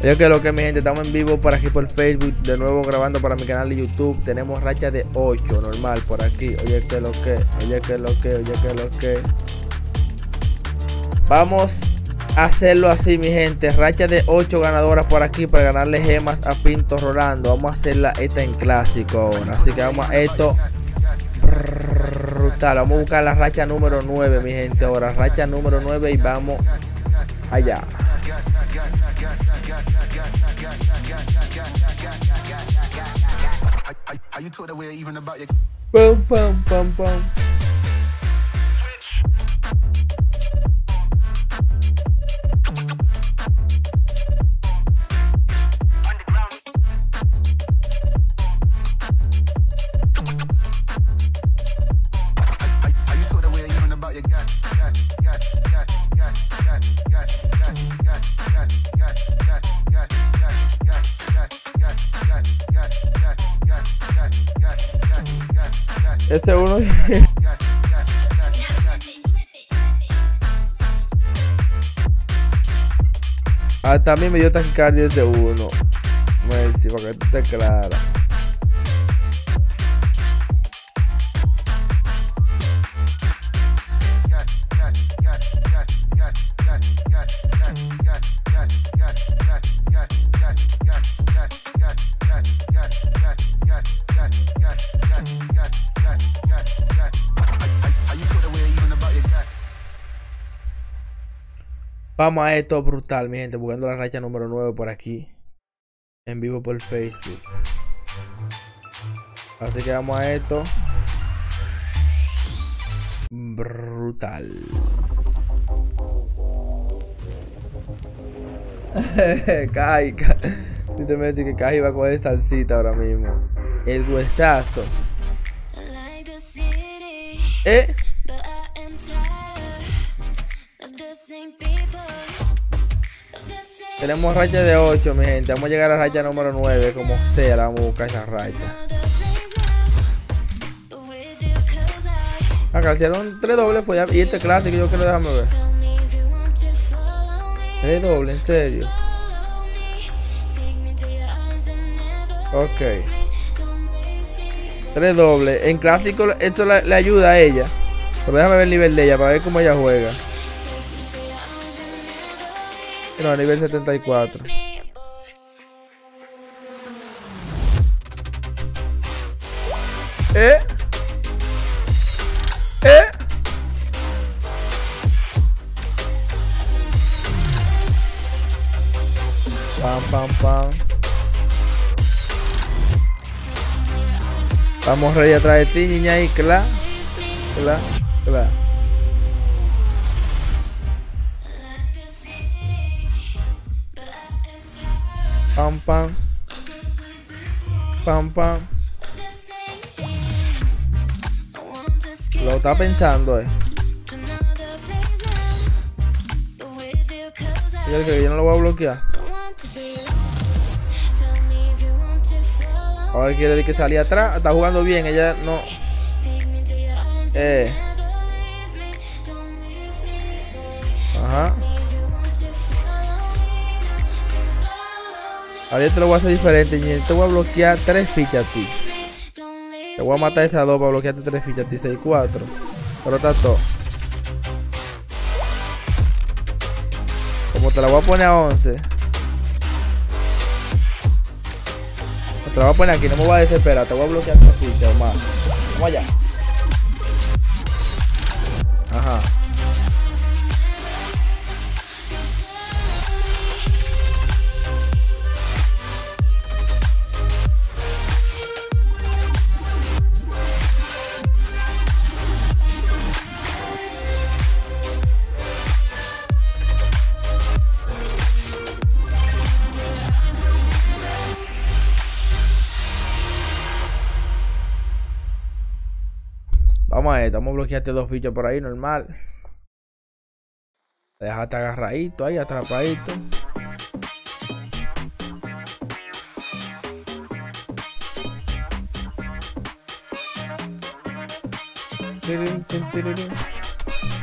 Oye, que lo que mi gente, estamos en vivo por aquí por Facebook, de nuevo grabando para mi canal de YouTube. Tenemos racha de 8, normal por aquí. Oye, que lo que, oye, que lo que, oye, que lo que. Vamos a hacerlo así, mi gente. Racha de 8 ganadoras por aquí para ganarle gemas a Pinto Rolando. Vamos a hacerla esta en clásico ahora. Así que vamos a esto brutal. Vamos a buscar la racha número 9, mi gente. Ahora, racha número 9 y vamos allá. Pum, pum, pum, pum. Este uno. Hasta a mí me dio taquicardia desde uno. Messi, para que tú te clara. Vamos a esto brutal, mi gente, buscando la racha número 9 por aquí, en vivo por Facebook. Así que vamos a esto brutal. Kai, si te metes que Kai va a coger salsita ahora mismo. El huesazo. Tenemos racha de 8, mi gente. Vamos a llegar a la racha número 9. Como sea, la vamos a buscar esa racha. Acá hicieron 3 dobles. Pues ya, y este clásico yo quiero, déjame ver. 3 dobles, en serio. Ok. 3 dobles. En clásico esto le ayuda a ella. Pero déjame ver el nivel de ella para ver cómo ella juega. No, nivel 74. Pam, pam, pam. Vamos rey atrás de ti, niña, y cla. Pam, pam. Pam, pam. Lo está pensando, Yo que yo no lo voy a bloquear. Ahora quiere decir que salía atrás. Está jugando bien. Ella no. Ajá. Ahora yo te lo voy a hacer diferente, ñe. Te voy a bloquear 3 fichas a ti. Te voy a matar esas 2 para bloquearte 3 fichas a ti. 6, 4. Pero está todo. Como te la voy a poner a 11. Te la voy a poner aquí, no me voy a desesperar. Te voy a bloquear 3 fichas más. Vamos allá. Ajá. Vamos a esto, vamos a bloquearte 2 fichas por ahí, normal. Déjate agarradito ahí, atrapadito.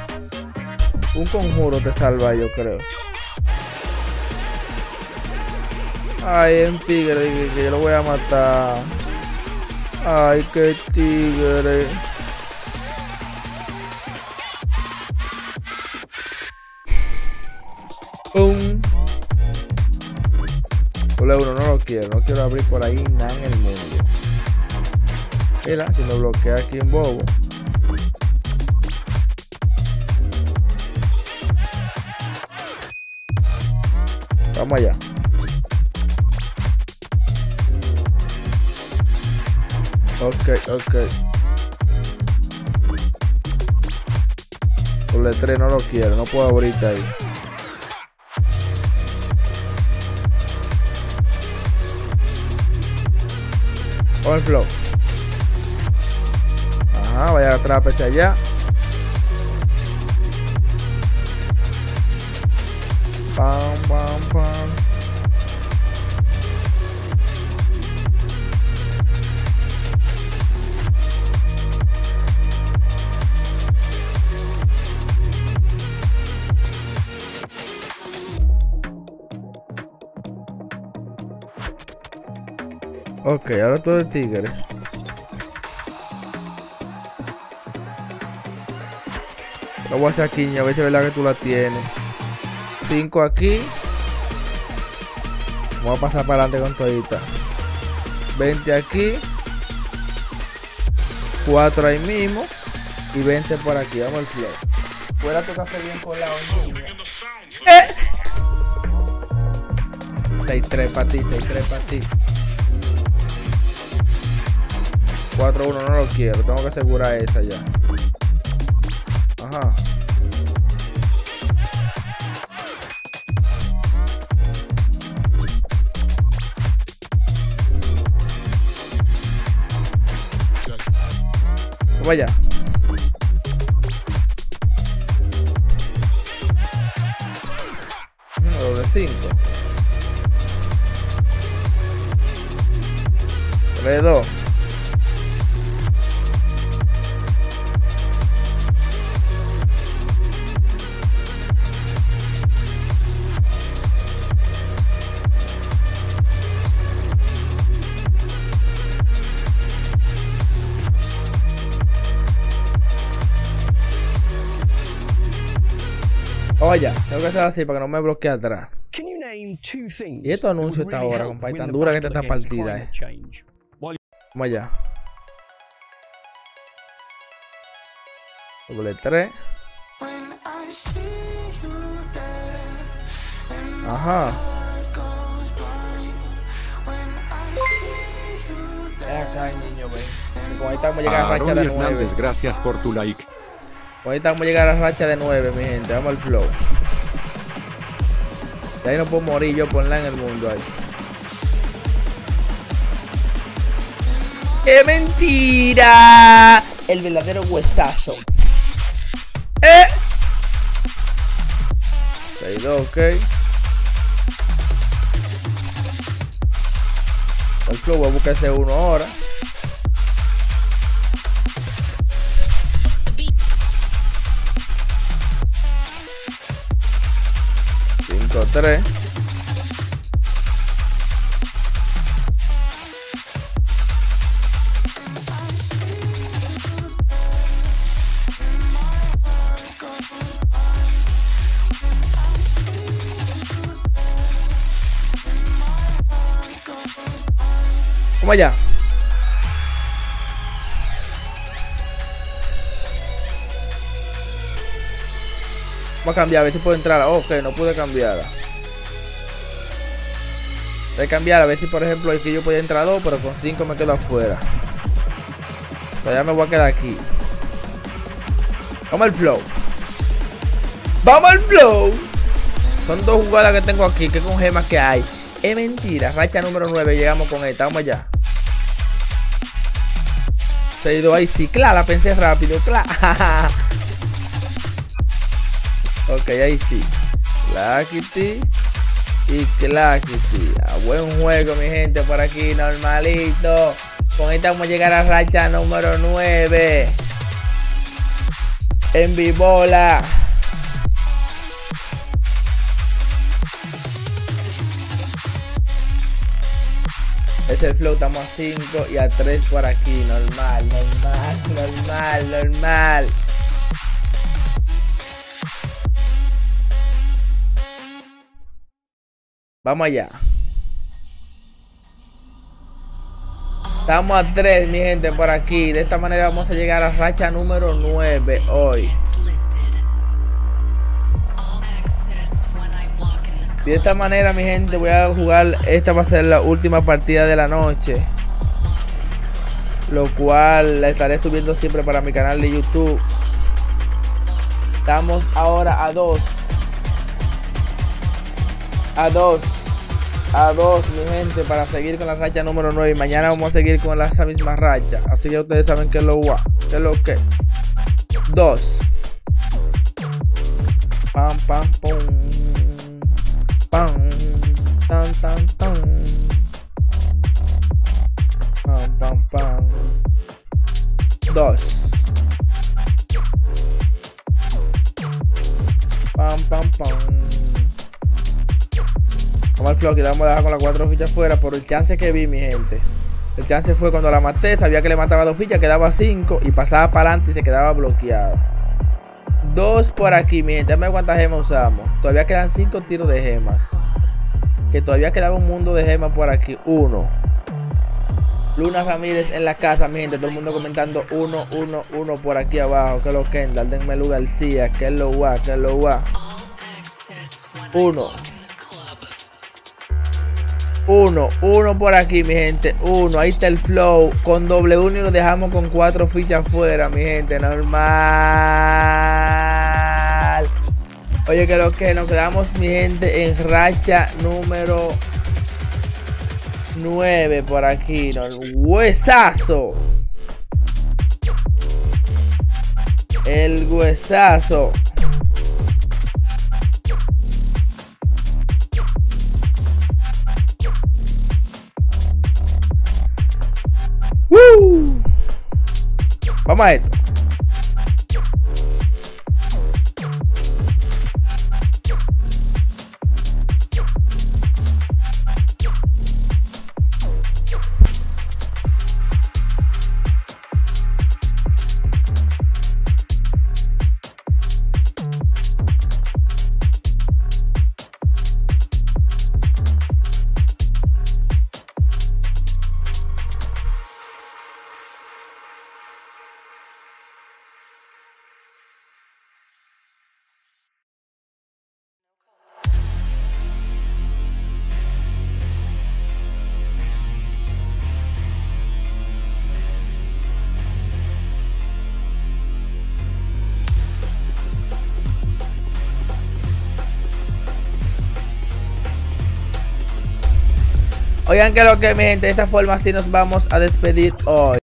Un conjuro te salva, yo creo. Ay, un tigre que yo lo voy a matar. Ay, qué tigre. W1 no lo quiero. No quiero abrir por ahí nada en el mundo. Mira, si me bloquea aquí en bobo. Vamos allá. Ok. Doble 3 no lo quiero, no puedo abrirte ahí. Overflow. Ajá, vaya atrás, pese allá. Pam. Ok, ahora todo el tigre. Lo voy a hacer aquí, a ver si es verdad que tú la tienes. 5 aquí. Vamos a pasar para adelante con todita. 20 aquí. 4 ahí mismo. Y 20 por aquí. Vamos al flow. Fuera tu café bien colado, niño. Hay 3 para ti, 4-1 no lo quiero, tengo que asegurar esa ya. Ajá. Vaya. Doble 5. 3-2. Oye, tengo que hacer así para que no me bloquee atrás. Y estos anuncios esta hora, compadre, tan dura que está esta partida, Vamos allá. Doble 3. Ajá. Acá, niño, ven. Con esta vamos a llegar a racha de 9. Gracias por tu like. Con esta vamos a llegar a racha de 9, mi gente. Vamos al flow. De ahí no puedo morir yo por nada en el mundo ahí. ¡Qué mentira! El verdadero huesazo. 6-2, ok. El flow voy a buscar ese 1 ahora. Tres. Vamos allá. Vamos a cambiar, a ver si puedo entrar. Ok, no pude cambiarla. Voy a cambiar, a ver si por ejemplo aquí yo podía entrar 2, pero con 5 me quedo afuera. Todavía me voy a quedar aquí. Vamos al flow. ¡Vamos al flow! Son 2 jugadas que tengo aquí, que con gemas que hay. Es mentira, racha número 9, llegamos con esta, vamos allá. 6-2, ahí sí, claro, la pensé rápido, claro. Ok, ahí sí. Clackity y Clackity. A buen juego, mi gente, por aquí, normalito. Con esta vamos a llegar a racha número 9. En Vibola. Es el flow, estamos a 5 y a 3 por aquí. Normal. Vamos allá. Estamos a 3, mi gente, por aquí. De esta manera vamos a llegar a racha número 9 hoy. Y de esta manera, mi gente, voy a jugar. Esta va a ser la última partida de la noche, lo cual la estaré subiendo siempre para mi canal de YouTube. Estamos ahora a 2. A 2, mi gente, para seguir con la racha número 9. Y mañana vamos a seguir con esa misma racha. Así que ustedes saben que es lo guau, que es lo que. 2. Pam, pam, pum. Pam, tan, tan, tan. Pam, pam, pam. 2. Pam, pam, pam. Vamos al flow, vamos a dejar con las 4 fichas fuera por el chance que vi, mi gente. El chance fue cuando la maté, sabía que le mataba 2 fichas, quedaba 5 y pasaba para adelante y se quedaba bloqueado. 2 por aquí, mi gente. Dame cuántas gemas usamos. Todavía quedan 5 tiros de gemas. Que todavía quedaba un mundo de gemas por aquí. 1. Luna Ramírez en la casa, mi gente. Todo el mundo comentando 1 por aquí abajo. Que es lo Kendall. Denme Lu García. Que es lo guá, que es lo guá. 1 por aquí, mi gente. 1, ahí está el flow. Con doble 1 y lo dejamos con 4 fichas fuera, mi gente. Normal. Oye, que lo que nos quedamos, mi gente, en racha número 9 por aquí. Huesazo. El huesazo. Vamos a esto. Oigan, que lo que, mi gente, de esta forma así nos vamos a despedir hoy.